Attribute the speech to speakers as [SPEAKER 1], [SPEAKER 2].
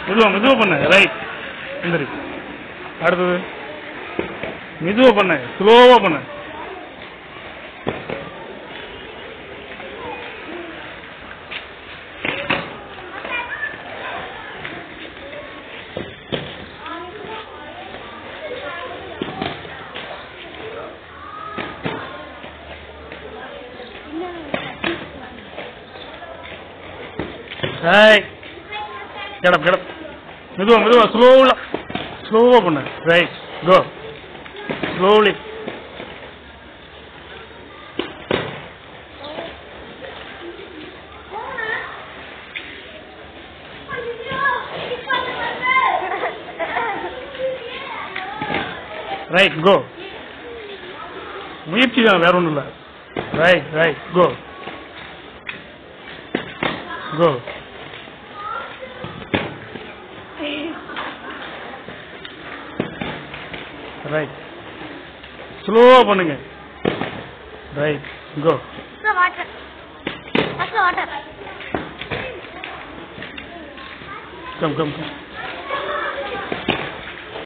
[SPEAKER 1] மெதுவாக பண்ணு. ரைட். சரி, அடுத்தது மெதுவாக பண்ணு, ஸ்லோவாக பண்ணு. ரைட். கிடப் கிடப். மெதுவாக ஸ்லோவாக பண்ணு. Right. Go slowly. Right. Go. முயற்சி தான், வேற ஒன்றும் இல்லை. Right right. Go go. Right. ஸ்லோவா பண்ணுங்க. Right. Go. Come come come.